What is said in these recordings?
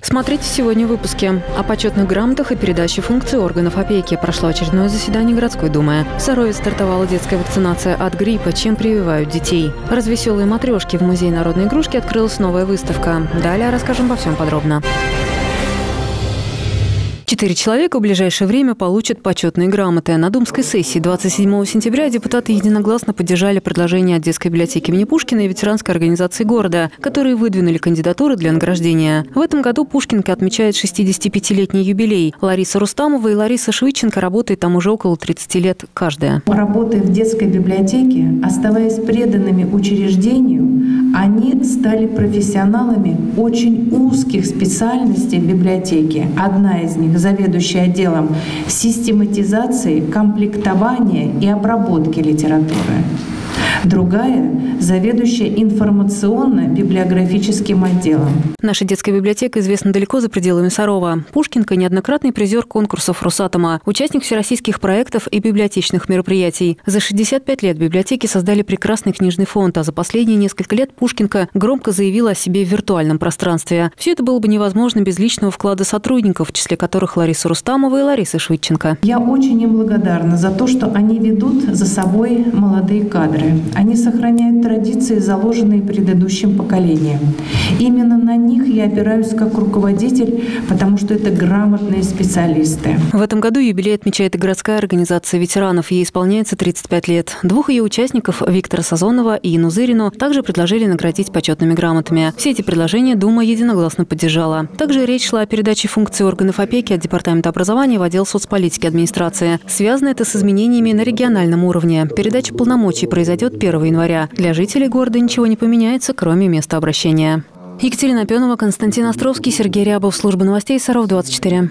Смотрите сегодня в выпуске. О почетных грамотах и передаче функций органов опеки. Прошло очередное заседание городской думы. В Сарове стартовала детская вакцинация от гриппа, чем прививают детей. Развеселые матрешки. В Музее народной игрушки открылась новая выставка. Далее расскажем обо всем подробно. 4 человека в ближайшее время получат почетные грамоты. На думской сессии 27 сентября депутаты единогласно поддержали предложение от детской библиотеки имени Пушкина и ветеранской организации города, которые выдвинули кандидатуры для награждения. В этом году Пушкинка отмечает 65-летний юбилей. Лариса Рустамова и Лариса Швидченко работают там уже около 30 лет каждая. Работая в детской библиотеке, оставаясь преданными учреждению, они стали профессионалами очень узких специальностей в библиотеке. Одна из них — заведующая отделом систематизации, комплектования и обработки литературы. Другая — заведующая информационно-библиографическим отделом. Наша детская библиотека известна далеко за пределами Сарова. Пушкинка – неоднократный призер конкурсов Росатома, участник всероссийских проектов и библиотечных мероприятий. За 65 лет библиотеки создали прекрасный книжный фонд, а за последние несколько лет Пушкинка громко заявила о себе в виртуальном пространстве. Все это было бы невозможно без личного вклада сотрудников, в числе которых Лариса Рустамова и Лариса Швидченко. Я очень им благодарна за то, что они ведут за собой молодые кадры. Они сохраняют традиции, заложенные предыдущим поколением. Именно на них я опираюсь как руководитель, потому что это грамотные специалисты. В этом году юбилей отмечает и городская организация ветеранов. Ей исполняется 35 лет. Двух ее участников, Виктора Сазонова и Инну Зырину, также предложили наградить почетными грамотами. Все эти предложения Дума единогласно поддержала. Также речь шла о передаче функций органов опеки от Департамента образования в отдел соцполитики администрации. Связано это с изменениями на региональном уровне. Передача полномочий произойдет 1 января. Для жителей города ничего не поменяется, кроме места обращения. Екатерина Пенова, Константин Островский, Сергей Рябов. Служба новостей Саров-24.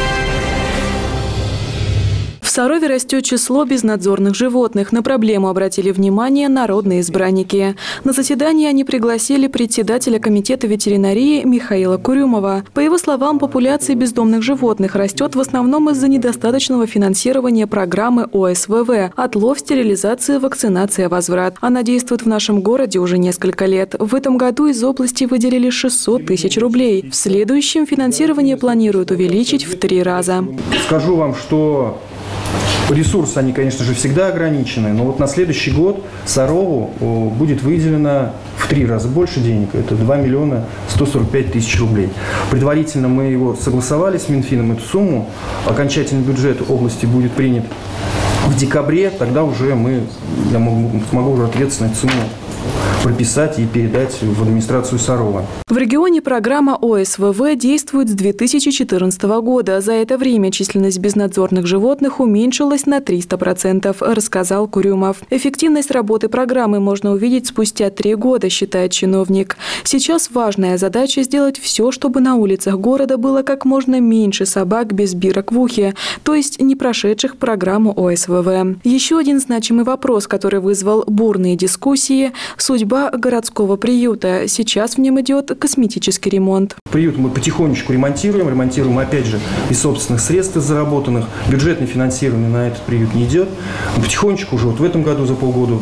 В Сарове растет число безнадзорных животных. На проблему обратили внимание народные избранники. На заседание они пригласили председателя комитета ветеринарии Михаила Курюмова. По его словам, популяция бездомных животных растет в основном из-за недостаточного финансирования программы ОСВВ «Отлов, стерилизация, вакцинация, возврат». Она действует в нашем городе уже несколько лет. В этом году из области выделили 600 тысяч рублей. В следующем финансирование планируют увеличить в 3 раза. Скажу вам, что ресурсы, они, конечно же, всегда ограничены, но вот на следующий год Сарову будет выделено в 3 раза больше денег. Это 2 миллиона 145 тысяч рублей. Предварительно мы его согласовали с Минфином, эту сумму. Окончательный бюджет области будет принят в декабре. Тогда уже я смогу уже ответственно эту сумму прописать и передать в администрацию Сарова. В регионе программа ОСВВ действует с 2014 года. За это время численность безнадзорных животных уменьшилась на 300%, рассказал Курюмов. Эффективность работы программы можно увидеть спустя 3 года, считает чиновник. Сейчас важная задача сделать все, чтобы на улицах города было как можно меньше собак без бирок в ухе, то есть не прошедших программу ОСВВ. Еще один значимый вопрос, который вызвал бурные дискуссии – судьба городского приюта. Сейчас в нем идет косметический ремонт. Приют мы потихонечку ремонтируем опять же из собственных средств заработанных. Бюджетное финансирование на этот приют не идет. Но потихонечку уже вот в этом году за полгода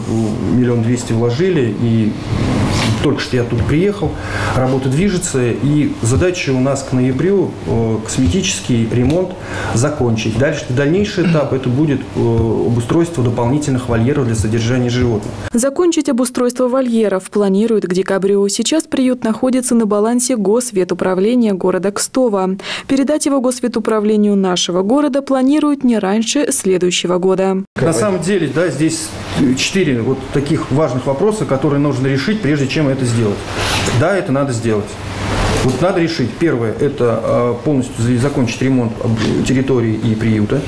1 200 000 вложили, и только что я тут приехал, работа движется, и задача у нас к ноябрю косметический ремонт закончить. Дальнейший этап – это будет обустройство дополнительных вольеров для содержания животных. Закончить обустройство вольеров планируют к декабрю. Сейчас приют находится на балансе Госветуправления города Кстово. Передать его Госветуправлению нашего города планируют не раньше следующего года. На самом деле, да, здесь 4 вот таких важных вопроса, которые нужно решить, прежде чем это сделать. Да, это надо сделать. Вот надо решить. Первое – это полностью закончить ремонт территории и приюта.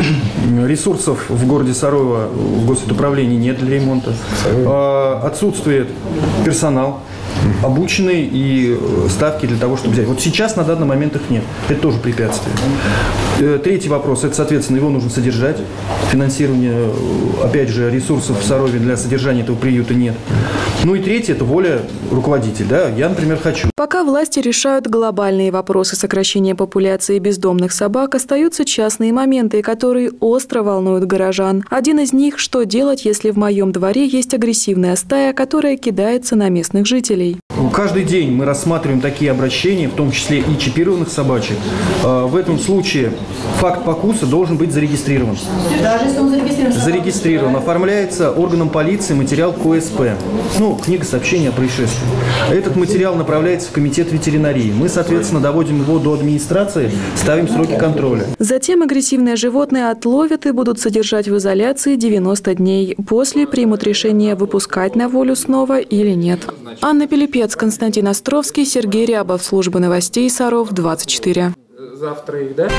Ресурсов в городе Сарово в Госуправлении нет для ремонта. Отсутствует персонал обученный и ставки для того, чтобы взять. Вот сейчас на данный момент их нет. Это тоже препятствие. Третий вопрос – это, соответственно, его нужно содержать. Финансирование, опять же, ресурсов в Сарове для содержания этого приюта нет. Ну и третье – это воля руководителя. Да? Я, например, хочу. Пока власти решают глобальные вопросы сокращения популяции бездомных собак, остаются частные моменты, которые остро волнуют горожан. Один из них – что делать, если в моем дворе есть агрессивная стая, которая кидается на местных жителей. Каждый день мы рассматриваем такие обращения, в том числе и чипированных собачек. В этом случае факт покуса должен быть зарегистрирован. Даже если он зарегистрирован? Зарегистрирован. Оформляется органом полиции материал КСП. Ну, книга сообщения о происшествии. Этот материал направляется в комитет ветеринарии. Мы, соответственно, доводим его до администрации, ставим сроки контроля. Затем агрессивное животное отловят и будут содержать в изоляции 90 дней. После примут решение, выпускать на волю снова или нет. Анна Пилипец, Константин Островский, Сергей Рябов, служба новостей Саров, 24. Завтра их, да?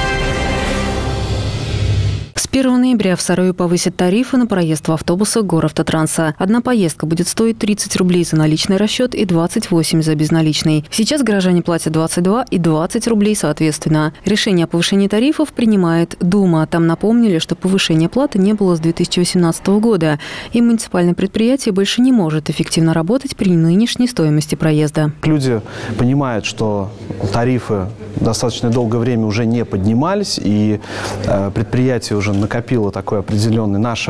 С 1 ноября в Сарове повысят тарифы на проезд в автобусах Горавтотранса. Одна поездка будет стоить 30 рублей за наличный расчет и 28 за безналичный. Сейчас горожане платят 22 и 20 рублей соответственно. Решение о повышении тарифов принимает Дума. Там напомнили, что повышения платы не было с 2018 года. И муниципальное предприятие больше не может эффективно работать при нынешней стоимости проезда. Люди понимают, что тарифы достаточно долгое время уже не поднимались, и предприятие уже накопило такой определенный, наш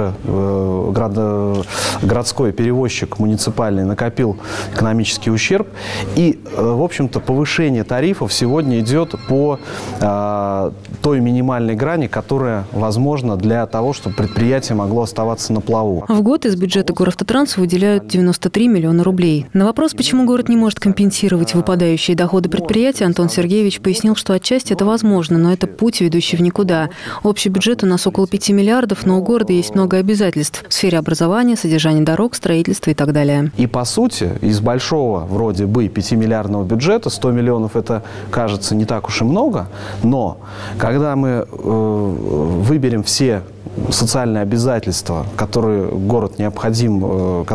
городской перевозчик муниципальный накопил экономический ущерб. И, в общем-то, повышение тарифов сегодня идет по той минимальной грани, которая возможна для того, чтобы предприятие могло оставаться на плаву. В год из бюджета Горавтотранса выделяют 93 миллиона рублей. На вопрос, почему город не может компенсировать выпадающие доходы предприятия, Антон Сергеевич пояснил, что отчасти это возможно, но это путь, ведущий в никуда. Общий бюджет у нас около 5 миллиардов, но у города есть много обязательств в сфере образования, содержания дорог, строительства и так далее. И по сути, из большого, вроде бы, 5-миллиардного бюджета 100 миллионов это, кажется, не так уж и много, но когда мы выберем все социальные обязательства, которые городу необходимо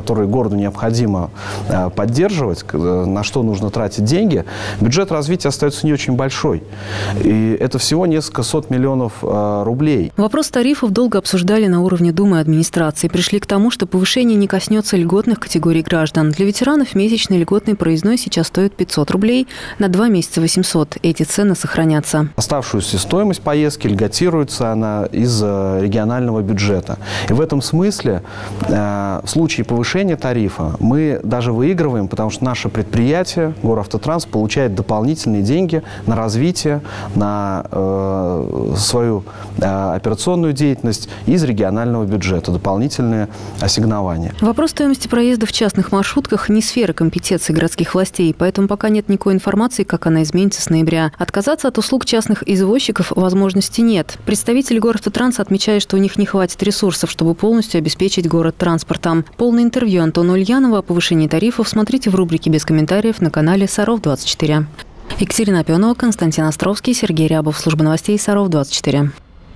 поддерживать, на что нужно тратить деньги, бюджет развития остается не очень большой. И это всего несколько сот миллионов рублей. Вопрос тарифов долго обсуждали на уровне Думы и администрации. Пришли к тому, что повышение не коснется льготных категорий граждан. Для ветеранов месячный льготный проездной сейчас стоит 500 рублей, на 2 месяца 800. Эти цены сохранятся. Оставшуюся стоимость поездки льготируется она из регионального бюджета. И в этом смысле в случае повышения тарифа мы даже выигрываем, потому что наше предприятие, Горавтотранс, получает дополнительные деньги на развитие, на свою операционную деятельность из регионального бюджета, дополнительные ассигнования. Вопрос стоимости проезда в частных маршрутках не сфера компетенции городских властей, поэтому пока нет никакой информации, как она изменится с ноября. Отказаться от услуг частных извозчиков возможности нет. Представители Горавтотранса отмечают, что у них не хватит ресурсов, чтобы полностью обеспечить город транспортом. Полное интервью Антона Ульянова о повышении тарифов смотрите в рубрике «Без комментариев» на канале Саров-24. Екатерина Пионова, Константин Островский, Сергей Рябов, служба новостей Саров-24.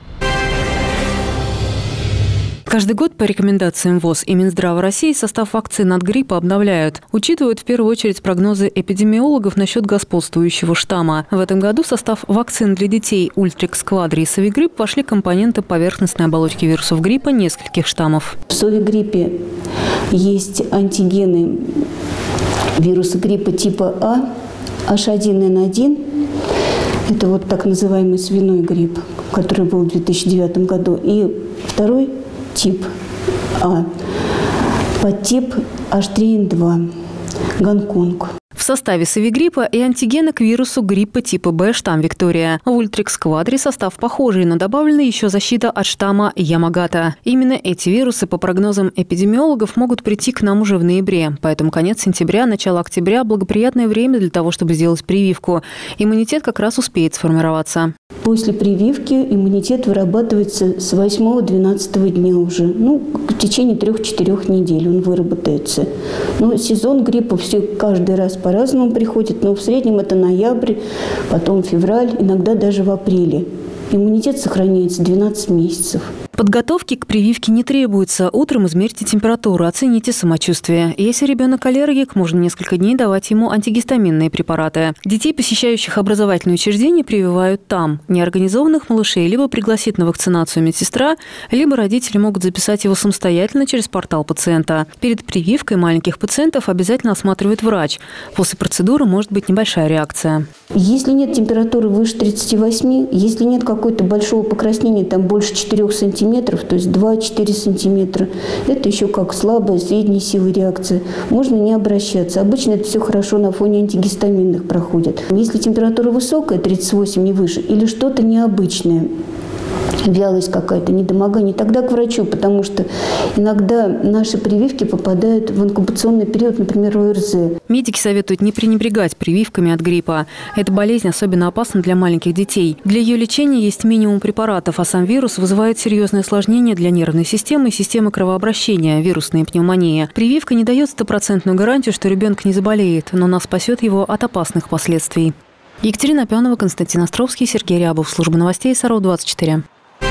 Каждый год по рекомендациям ВОЗ и Минздрава России состав вакцин от гриппа обновляют. Учитывают в первую очередь прогнозы эпидемиологов насчет господствующего штамма. В этом году в состав вакцин для детей Ультрикс Квадри и Совигрипп вошли компоненты поверхностной оболочки вирусов гриппа нескольких штаммов. В Совигриппе есть антигены вируса гриппа типа А, H1N1. Это вот так называемый свиной грипп, который был в 2009 году. И второй тип А, подтип H3N2, Гонконг. В составе Совигриппа и антигены к вирусу гриппа типа Б штамм Виктория. В Ультрикс Квадри состав похожий, но добавлена еще защита от штамма Ямагата. Именно эти вирусы, по прогнозам эпидемиологов, могут прийти к нам уже в ноябре. Поэтому конец сентября, начало октября – благоприятное время для того, чтобы сделать прививку. Иммунитет как раз успеет сформироваться. После прививки иммунитет вырабатывается с 8-12 дня уже. В течение 3-4 недель он выработается. Но сезон гриппа все каждый раз по-разному приходит, но в среднем это ноябрь, потом февраль, иногда даже в апреле. Иммунитет сохраняется 12 месяцев. Подготовки к прививке не требуется. Утром измерьте температуру, оцените самочувствие. Если ребенок аллергик, можно несколько дней давать ему антигистаминные препараты. Детей, посещающих образовательные учреждения, прививают там. Неорганизованных малышей либо пригласит на вакцинацию медсестра, либо родители могут записать его самостоятельно через портал пациента. Перед прививкой маленьких пациентов обязательно осматривает врач. После процедуры может быть небольшая реакция. Если нет температуры выше 38, если нет какого-то большого покраснения, там больше 4 сантиметров, то есть 2-4 сантиметра, это еще как слабая, средней силы реакция. Можно не обращаться. Обычно это все хорошо на фоне антигистаминных проходит. Если температура высокая, 38 и выше, или что-то необычное, вялость какая-то, недомогание, тогда к врачу, потому что иногда наши прививки попадают в инкубационный период, например, ОРЗ. Медики советуют не пренебрегать прививками от гриппа. Эта болезнь особенно опасна для маленьких детей. Для ее лечения есть минимум препаратов, а сам вирус вызывает серьезные осложнения для нервной системы и системы кровообращения, вирусные пневмонии. Прививка не дает стопроцентную гарантию, что ребенок не заболеет, но она спасет его от опасных последствий. Екатерина Опенова, Константин Островский, Сергей Рябов. Служба новостей СРО-24.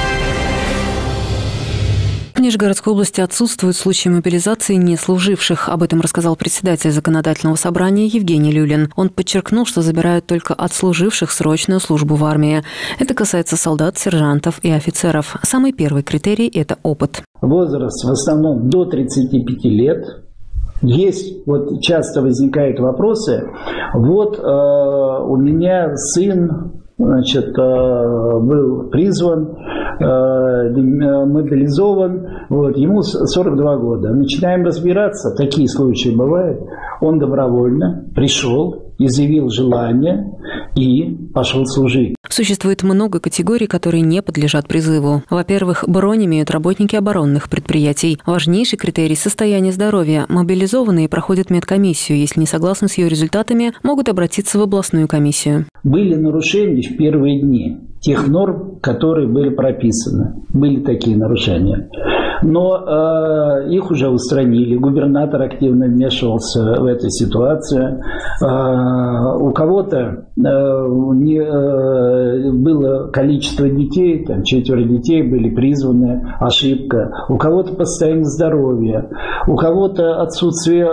В Нижегородской области отсутствуют случаи мобилизации неслуживших. Об этом рассказал председатель Законодательного собрания Евгений Люлин. Он подчеркнул, что забирают только отслуживших срочную службу в армии. Это касается солдат, сержантов и офицеров. Самый первый критерий – это опыт. Возраст в основном до 35 лет. Есть, вот часто возникают вопросы. Вот у меня сын, значит, был призван, мобилизован, вот, ему 42 года. Начинаем разбираться, такие случаи бывают. Он добровольно пришел, изъявил желание и пошел служить. Существует много категорий, которые не подлежат призыву. Во-первых, бронь имеют работники оборонных предприятий. Важнейший критерий – состояние здоровья. Мобилизованные проходят медкомиссию. Если не согласны с ее результатами, могут обратиться в областную комиссию. Были нарушения в первые дни тех норм, которые были прописаны. Были такие нарушения. Но их уже устранили. Губернатор активно вмешивался в эту ситуацию. У кого-то было количество детей, там 4 детей были призваны, ошибка. У кого-то состояние здоровья, у кого-то отсутствие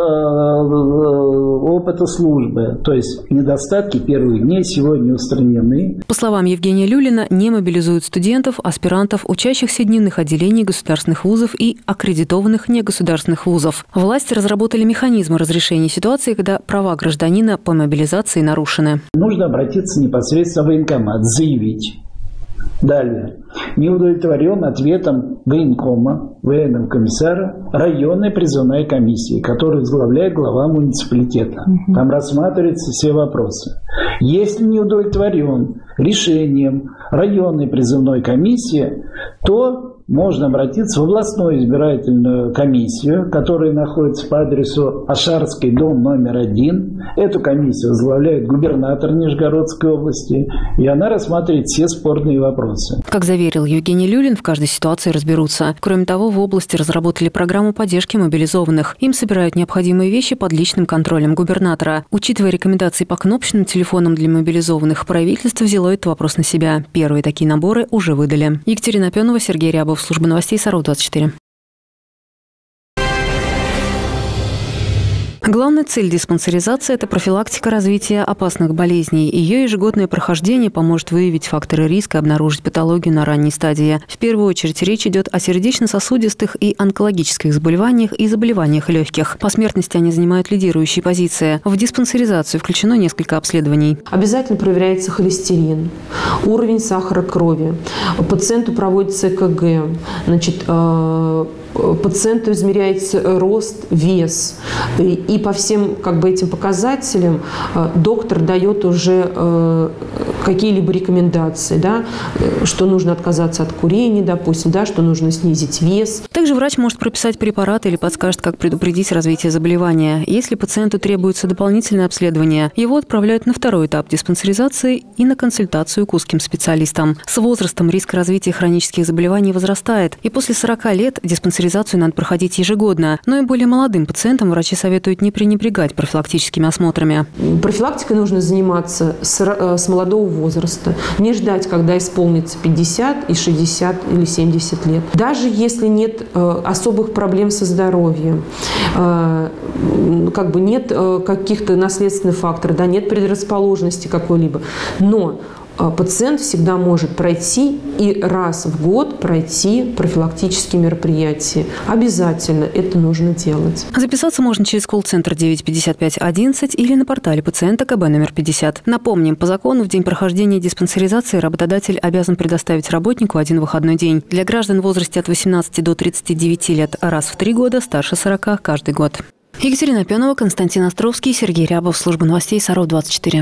опыта службы. То есть недостатки первых дней сегодня устранены. По словам Евгения Люлина, не мобилизуют студентов, аспирантов, учащихся дневных отделений государственных вузов и аккредитованных негосударственных вузов. Власти разработали механизмы разрешения ситуации, когда права гражданина по мобилизации нарушены. Нужно обратиться непосредственно в военкомат, заявить. Далее. Не удовлетворен ответом военкома, военного комиссара, районной призывной комиссии, которую возглавляет глава муниципалитета. Там рассматриваются все вопросы. Если не удовлетворен решением районной призывной комиссии, то можно обратиться в областную избирательную комиссию, которая находится по адресу Ашарский дом номер 1. Эту комиссию возглавляет губернатор Нижегородской области, и она рассматривает все спорные вопросы. Как заверил Евгений Люлин, в каждой ситуации разберутся. Кроме того, в области разработали программу поддержки мобилизованных. Им собирают необходимые вещи под личным контролем губернатора. Учитывая рекомендации по кнопочным телефонам для мобилизованных, правительство взяло этот вопрос на себя. Первые такие наборы уже выдали. Екатерина Опенова, Сергей Рябов. Служба новостей СРО-24. Главная цель диспансеризации – это профилактика развития опасных болезней. Ее ежегодное прохождение поможет выявить факторы риска и обнаружить патологию на ранней стадии. В первую очередь речь идет о сердечно-сосудистых и онкологических заболеваниях и заболеваниях легких. По смертности они занимают лидирующие позиции. В диспансеризацию включено несколько обследований. Обязательно проверяется холестерин, уровень сахара крови. Пациенту проводится ЭКГ. Пациенту измеряется рост, вес. И по всем этим показателям доктор дает уже какие-либо рекомендации, да, что нужно отказаться от курения, допустим, да, что нужно снизить вес. Также врач может прописать препараты или подскажет, как предупредить развитие заболевания. Если пациенту требуется дополнительное обследование, его отправляют на второй этап диспансеризации и на консультацию к узким специалистам. С возрастом риск развития хронических заболеваний возрастает, и после 40 лет диспансеризацию надо проходить ежегодно. Но и более молодым пациентам врачи советуют не пренебрегать профилактическими осмотрами. Профилактикой нужно заниматься с молодого возраста. Не ждать, когда исполнится 50 и 60 или 70 лет. Даже если нет особых проблем со здоровьем, как бы нет каких-то наследственных факторов, да, нет предрасположенности какой-либо, но пациент всегда может пройти и раз в год пройти профилактические мероприятия. Обязательно это нужно делать. Записаться можно через колл-центр 95511 или на портале пациента КБ номер 50. Напомним, по закону в день прохождения диспансеризации работодатель обязан предоставить работнику один выходной день. Для граждан в возрасте от 18 до 39 лет раз в 3 года, старше 40 каждый год. Екатерина Пенова, Константин Островский, Сергей Рябов, служба новостей Саров-24.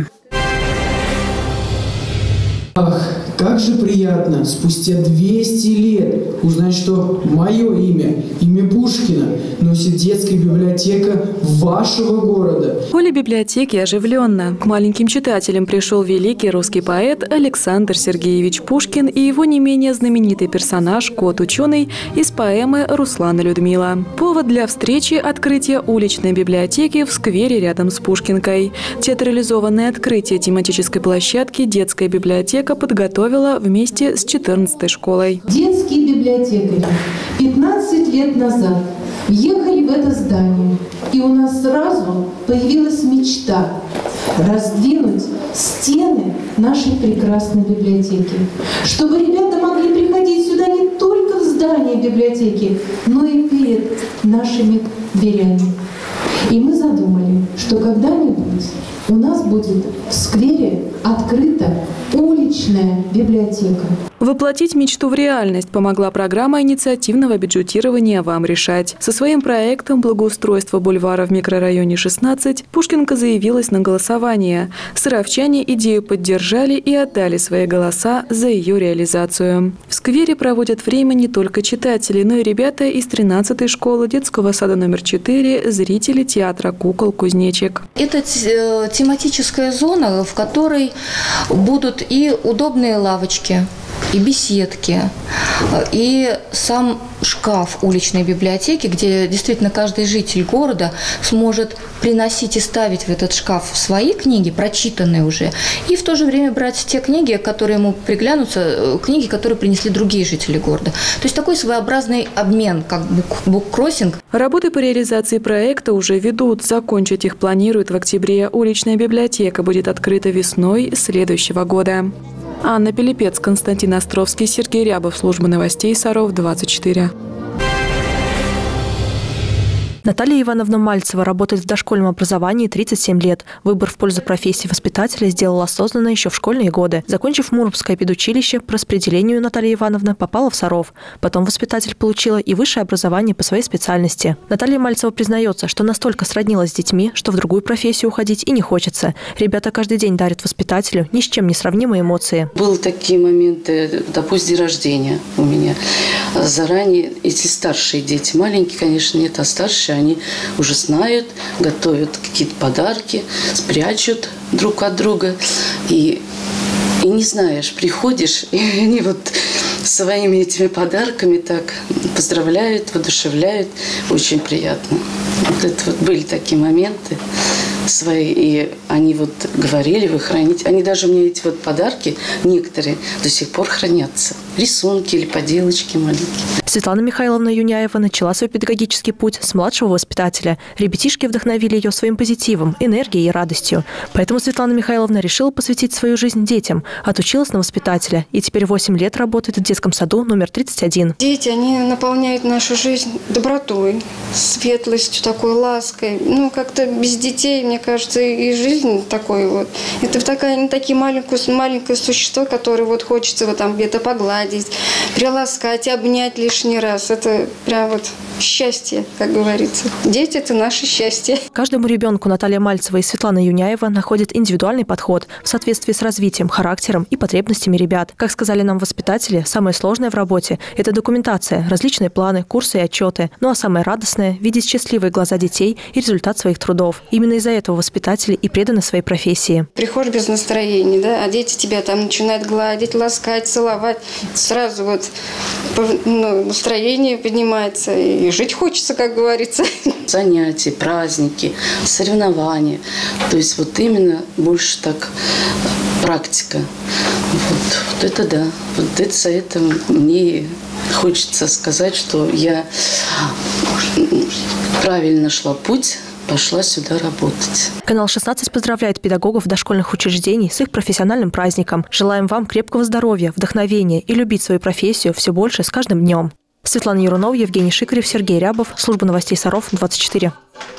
Ах, как же приятно спустя 200 лет узнать, что мое имя Пушкина, носит детская библиотека вашего города. В поле библиотеки оживленно. К маленьким читателям пришел великий русский поэт Александр Сергеевич Пушкин и его не менее знаменитый персонаж, кот-ученый, из поэмы «Руслан и Людмила». Повод для встречи – открытие уличной библиотеки в сквере рядом с Пушкинкой. Театрализованное открытие тематической площадки детская библиотека подготовила вместе с 14-й школой. Детские библиотекари 15 лет назад въехали в это здание, и у нас сразу появилась мечта раздвинуть стены нашей прекрасной библиотеки, чтобы ребята могли приходить сюда не только в здание библиотеки, но и перед нашими дверями. И мы задумали, что когда-нибудь у нас будет в сквере открыта уличная библиотека. Воплотить мечту в реальность помогла программа инициативного бюджетирования «Вам решать». Со своим проектом благоустройства бульвара в микрорайоне 16 Пушкинка заявилась на голосование. Саровчане идею поддержали и отдали свои голоса за ее реализацию. В сквере проводят время не только читатели, но и ребята из 13-й школы детского сада номер 4, зрители театра кукол «Кузнечик». Это тематическая зона, в которой будут и удобные лавочки, и беседки, и сам шкаф уличной библиотеки, где действительно каждый житель города сможет приносить и ставить в этот шкаф свои книги, прочитанные уже, и в то же время брать те книги, которые ему приглянутся, книги, которые принесли другие жители города. То есть такой своеобразный обмен, как буккроссинг. Работы по реализации проекта уже ведут. Закончить их планируют в октябре. Уличная библиотека будет открыта весной следующего года. Анна Пилипец, Константин Островский, Сергей Рябов, служба новостей Саров-24. Наталья Ивановна Мальцева работает в дошкольном образовании 37 лет. Выбор в пользу профессии воспитателя сделала осознанно еще в школьные годы. Закончив Муромское педучилище, по распределению Наталья Ивановна попала в Саров. Потом воспитатель получила и высшее образование по своей специальности. Наталья Мальцева признается, что настолько сроднилась с детьми, что в другую профессию уходить и не хочется. Ребята каждый день дарят воспитателю ни с чем не сравнимые эмоции. Были такие моменты, допустим, день рождения у меня. Заранее эти старшие дети, маленькие, конечно, нет, а старшие, они уже знают, готовят какие-то подарки, спрячут друг от друга. И не знаешь, приходишь, и они вот своими этими подарками так поздравляют, воодушевляют. Очень приятно. Вот это вот были такие моменты свои, и они вот говорили, вы храните. Они даже мне эти вот подарки, некоторые, до сих пор хранятся. Рисунки или поделочки маленькие. Светлана Михайловна Юняева начала свой педагогический путь с младшего воспитателя. Ребятишки вдохновили ее своим позитивом, энергией и радостью. Поэтому Светлана Михайловна решила посвятить свою жизнь детям, отучилась на воспитателя и теперь 8 лет работает в детском саду номер 31. Дети, они наполняют нашу жизнь добротой, светлостью, такой лаской. Ну, как-то без детей, мне кажется, и жизнь такой вот. Это такие маленькое существо, которое вот хочется вот там где-то погладить, приласкать, обнять лишний раз. Это прям вот счастье, как говорится. Дети – это наше счастье. Каждому ребенку Наталья Мальцева и Светлана Юняева находят индивидуальный подход в соответствии с развитием, характером и потребностями ребят. Как сказали нам воспитатели, самое сложное в работе – это документация, различные планы, курсы и отчеты. Ну а самое радостное – видеть счастливые глаза детей и результат своих трудов. Именно из-за этого воспитатели и преданы своей профессии. Приходишь без настроения, да, а дети тебя там начинают гладить, ласкать, целовать. Сразу вот настроение поднимается и жить хочется, как говорится. Занятия, праздники, соревнования. То есть вот именно больше так практика. Вот это да. Вот это за это мне хочется сказать, что я правильно шла путь, пошла сюда работать. Канал 16 поздравляет педагогов дошкольных учреждений с их профессиональным праздником. Желаем вам крепкого здоровья, вдохновения и любить свою профессию все больше с каждым днем. Светлана Ярунова, Евгений Шикарев, Сергей Рябов. Служба новостей Саров, 24.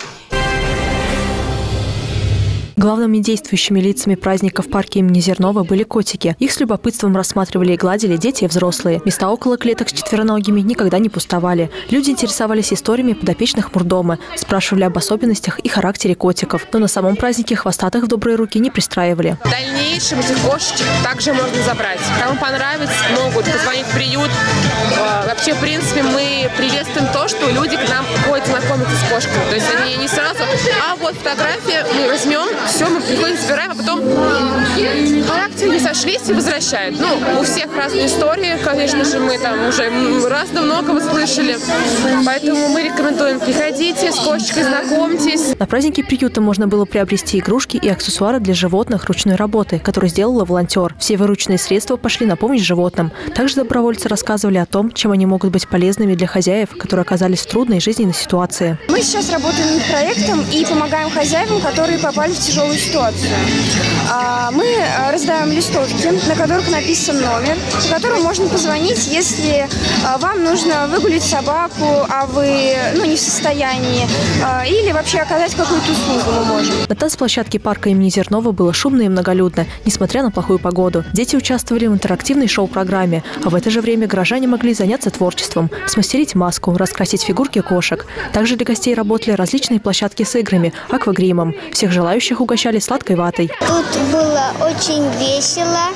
Главными действующими лицами праздника в парке имени Зернова были котики. Их с любопытством рассматривали и гладили дети и взрослые. Места около клеток с четвероногими никогда не пустовали. Люди интересовались историями подопечных Мурдома, спрашивали об особенностях и характере котиков. Но на самом празднике хвостатых в добрые руки не пристраивали. В дальнейшем этих кошечек также можно забрать. Кому понравится, могут позвонить в приют. Вообще, в принципе, мы приветствуем то, что люди к нам ходят знакомиться с кошками. То есть они не сразу, а вот фотография, мы возьмем, все, мы приходим, собираем, а потом характеры не сошлись и возвращают. Ну, у всех разные истории, конечно же, мы там уже многого слышали. Поэтому мы рекомендуем, приходите, с кошечкой знакомьтесь. На празднике приюта можно было приобрести игрушки и аксессуары для животных ручной работы, которые сделала волонтер. Все вырученные средства пошли на помощь животным. Также добровольцы рассказывали о том, чем они могут быть полезными для хозяев, которые оказались в трудной жизненной ситуации. Мы сейчас работаем над проектом и помогаем хозяевам, которые попали в тяжелую ситуацию. Мы раздаем листовки, на которых написан номер, по которому можно позвонить, если вам нужно выгулить собаку, а вы не в состоянии, или вообще оказать какую-то услугу мы можем. На танцплощадке парка имени Зернова было шумно и многолюдно, несмотря на плохую погоду. Дети участвовали в интерактивной шоу-программе, а в это же время горожане могли заняться творчеством, смастерить маску, раскрасить фигурки кошек. Также для гостей работали различные площадки с играми, аквагримом. Всех желающих угощали сладкой ватой. Тут было очень весело.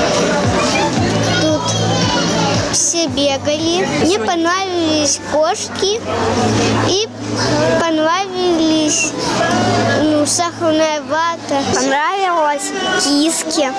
Тут все бегали. Мне понравились кошки и понравились сахарная вата. Понравилась киски.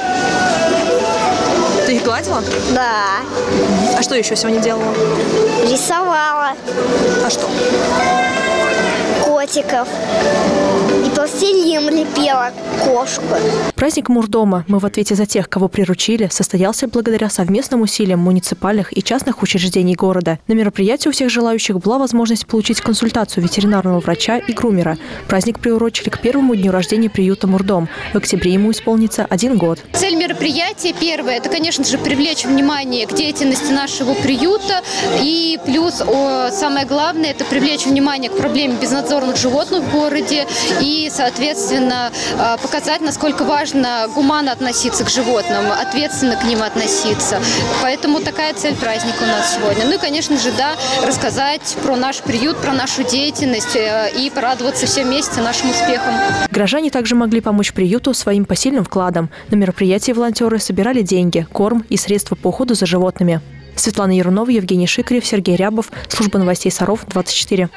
Ты их гладила? Да. А что еще сегодня делала? Рисовала. А что? Котиков. И пластилин лепила кошку. Праздник Мурдома «Мы в ответе за тех, кого приручили» состоялся благодаря совместным усилиям муниципальных и частных учреждений города. На мероприятии у всех желающих была возможность получить консультацию ветеринарного врача и грумера. Праздник приурочили к первому дню рождения приюта Мурдом. В октябре ему исполнится 1 год. Цель мероприятия первая – это, конечно же, привлечь внимание к деятельности нашего приюта. И плюс, самое главное, это привлечь внимание к проблеме безнадзорных животных в городе и, соответственно, показать, насколько важно гуманно относиться к животным, ответственно к ним относиться. Поэтому такая цель праздника у нас сегодня. Ну и, конечно же, да, рассказать про наш приют, про нашу деятельность и порадоваться все вместе нашим успехам. Горожане также могли помочь приюту своим посильным вкладом. На мероприятии волонтеры собирали деньги, корм и средства по уходу за животными. Светлана Ярунова, Евгений Шикарев, Сергей Рябов. Служба новостей Саров, 24.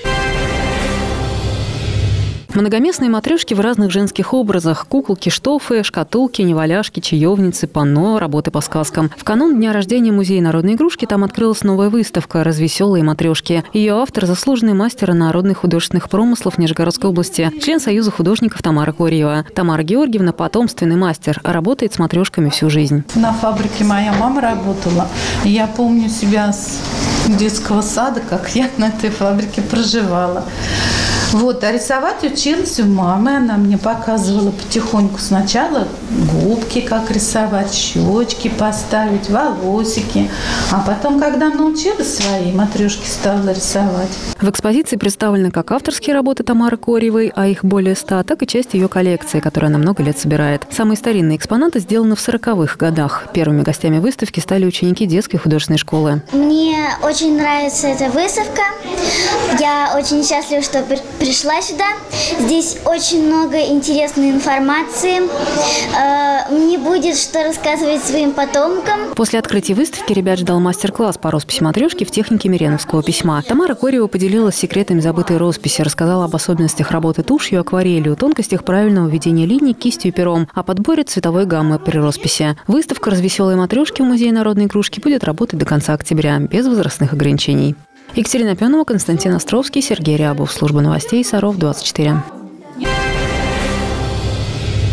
Многоместные матрешки в разных женских образах. Куколки, штофы, шкатулки, неваляшки, чаевницы, панно, работы по сказкам. В канун дня рождения Музея народной игрушки там открылась новая выставка «Развеселые матрешки». Ее автор – заслуженный мастер народных художественных промыслов Нижегородской области, член Союза художников Тамара Корьева. Тамара Георгиевна – потомственный мастер, работает с матрешками всю жизнь. На фабрике моя мама работала. Я помню себя с детского сада, как я на этой фабрике проживала. А рисовать училась у мамы. Она мне показывала потихоньку сначала губки, как рисовать, щечки поставить, волосики. А потом, когда научилась свои матрешки, стала рисовать. В экспозиции представлены как авторские работы Тамары Корьевой, а их более 100, так и часть ее коллекции, которую она много лет собирает. Самые старинные экспонаты сделаны в 40-х годах. Первыми гостями выставки стали ученики детской художественной школы. Мне очень нравится эта выставка. Я очень счастлива, что пришла сюда. Здесь очень много интересной информации. Мне будет что рассказывать своим потомкам. После открытия выставки ребят ждал мастер-класс по росписи матрешки в технике миреновского письма. Тамара Корьева поделилась секретами забытой росписи, рассказала об особенностях работы тушью, акварелью, тонкостях правильного ведения линий кистью и пером, о подборе цветовой гаммы при росписи. Выставка «Развеселые матрешки» в Музее народной игрушки будет работать до конца октября, без возрастных ограничений. Екатерина Пенова, Константин Островский, Сергей Рябов. Служба новостей Саров, 24.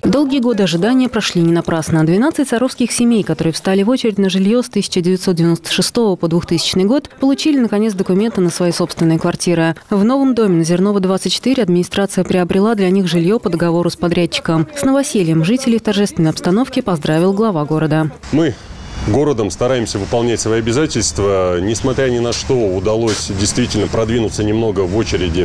Долгие годы ожидания прошли не напрасно. 12 саровских семей, которые встали в очередь на жилье с 1996 по 2000 год, получили, наконец, документы на свои собственные квартиры. В новом доме на Зернова, 24 администрация приобрела для них жилье по договору с подрядчиком. С новосельем жителей в торжественной обстановке поздравил глава города. Мы городом стараемся выполнять свои обязательства. Несмотря ни на что, удалось действительно продвинуться немного в очереди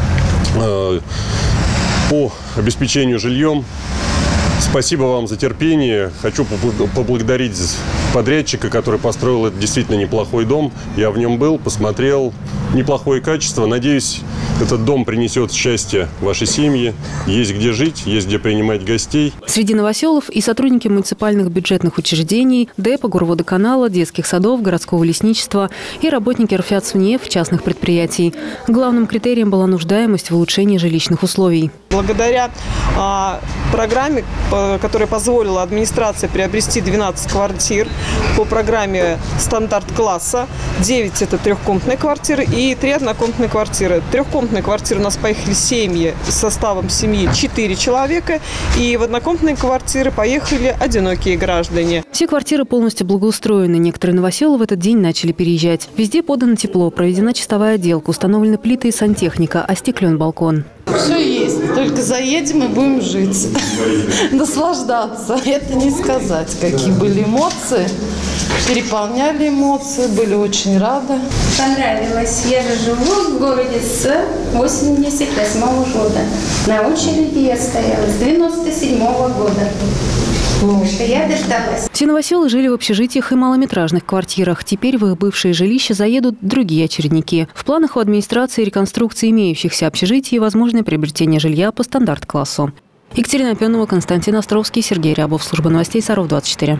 по обеспечению жильем. Спасибо вам за терпение. Хочу поблагодарить подрядчика, который построил этот действительно неплохой дом. Я в нем был, посмотрел. Неплохое качество. Надеюсь, этот дом принесет счастье вашей семье. Есть где жить, есть где принимать гостей. Среди новоселов и сотрудники муниципальных бюджетных учреждений, ДЭПа, горводоканала, детских садов, городского лесничества и работники РФЯЦ-ВНЕФ, частных предприятий. Главным критерием была нуждаемость в улучшении жилищных условий. Благодаря программе, которая позволила администрации приобрести 12 квартир по программе стандарт-класса, 9 – это трехкомнатные квартиры и 3 однокомнатные квартиры. Трехкомнатные квартиры у нас поехали семьи с составом семьи 4 человека, и в однокомнатные квартиры поехали одинокие граждане. Все квартиры полностью благоустроены. Некоторые новоселы в этот день начали переезжать. Везде подано тепло, проведена чистовая отделка, установлены плиты и сантехника, остеклен балкон. Все есть, только заедем и будем жить, наслаждаться. Это не сказать, какие были эмоции, переполняли эмоции, были очень рады. Понравилось. Я же живу в городе с 88 года. На очереди я стояла с 97 года. Что я дождалась. Все новоселы жили в общежитиях и малометражных квартирах. Теперь в их бывшие жилища заедут другие очередники. В планах у администрации реконструкции имеющихся общежитий и возможное приобретение жилья по стандарт-классу. Екатерина Опенова, Константин Островский, Сергей Рябов. Служба новостей Саров-24.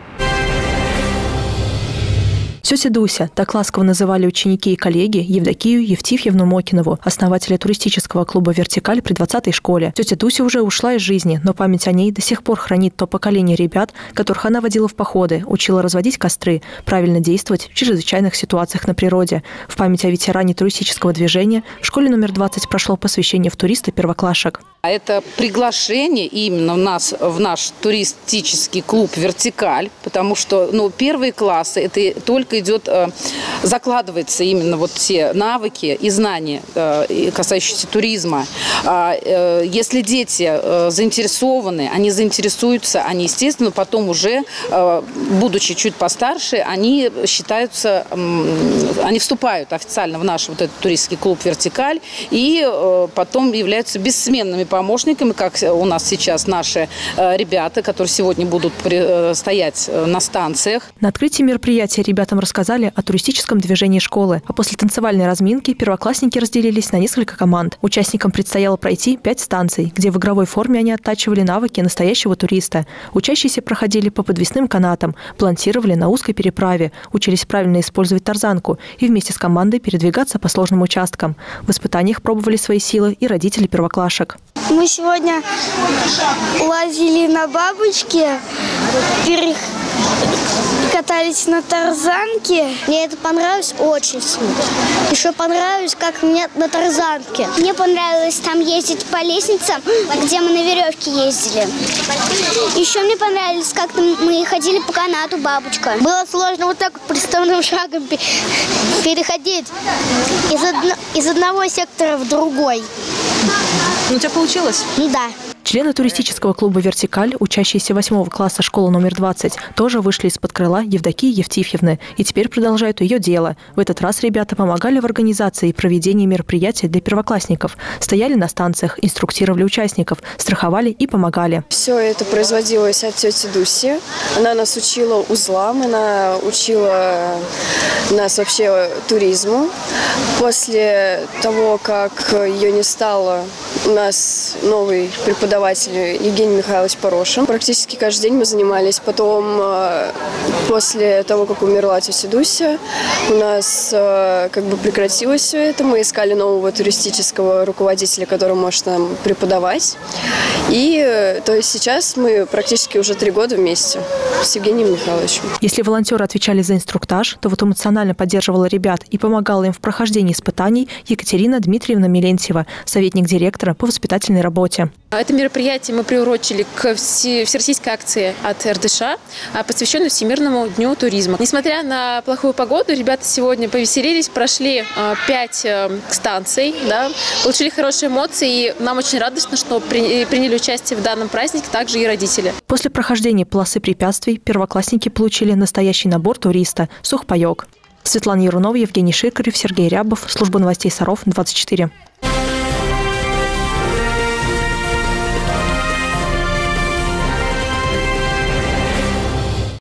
Тетя Дуся, так ласково называли ученики и коллеги Евдокию Евтифьевну Мокинову, основателя туристического клуба «Вертикаль» при 20-й школе. Тетя Дуся уже ушла из жизни, но память о ней до сих пор хранит то поколение ребят, которых она водила в походы, учила разводить костры, правильно действовать в чрезвычайных ситуациях на природе. В память о ветеране туристического движения в школе номер 20 прошло посвящение в туристы первоклашек. Это приглашение именно в наш туристический клуб «Вертикаль», потому что первые классы, это только идет, закладывается именно вот те навыки и знания, касающиеся туризма. Если дети заинтересованы, они заинтересуются, они, естественно, потом уже, будучи чуть постарше, они считаются, они вступают официально в наш вот этот туристский клуб «Вертикаль» и потом являются бессменными помощниками, как у нас сейчас наши ребята, которые сегодня будут стоять на станциях. На открытии мероприятия ребятам рассказали о туристическом движении школы. А после танцевальной разминки первоклассники разделились на несколько команд. Участникам предстояло пройти 5 станций, где в игровой форме они оттачивали навыки настоящего туриста. Учащиеся проходили по подвесным канатам, балансировали на узкой переправе, учились правильно использовать тарзанку и вместе с командой передвигаться по сложным участкам. В испытаниях пробовали свои силы и родители первоклашек. Мы сегодня лазили на бабочке, катались на тарзанке. Мне это понравилось очень сильно. Еще понравилось, как мне на тарзанке. Мне понравилось там ездить по лестницам, где мы на веревке ездили. Еще мне понравилось, как мы ходили по канату бабочка. Было сложно вот так вот приставным шагом переходить из одного сектора в другой. Ну, у тебя получилось? Да. Члены туристического клуба «Вертикаль», учащиеся 8 класса школы номер 20, тоже вышли из-под крыла Евдокии Евтифьевны и теперь продолжают ее дело. В этот раз ребята помогали в организации и проведении мероприятий для первоклассников, стояли на станциях, инструктировали участников, страховали и помогали. Все это производилось от тети Дуси. Она нас учила узлам, она учила нас вообще туризму. После того, как ее не стало, у нас новый преподаватель Евгений Михайлович Порошин. Практически каждый день мы занимались. Потом, после того, как умерла тетя Дуся, у нас прекратилось все это. Мы искали нового туристического руководителя, который может нам преподавать. И то есть сейчас мы практически уже 3 года вместе с Евгением Михайловичем. Если волонтеры отвечали за инструктаж, то вот эмоционально поддерживала ребят и помогала им в прохождении испытаний Екатерина Дмитриевна Милентьева, советник директора по воспитательной работе. Это мероприятие мы приурочили к всероссийской акции от РДШ, посвященной Всемирному дню туризма. Несмотря на плохую погоду, ребята сегодня повеселились, прошли 5 станций, да, получили хорошие эмоции, и нам очень радостно, что приняли участие в данном празднике также и родители. После прохождения полосы препятствий первоклассники получили настоящий набор туриста – сухпайок. Светлана Ярунова, Евгений Шикарев, Сергей Рябов. Служба новостей Саров, 24.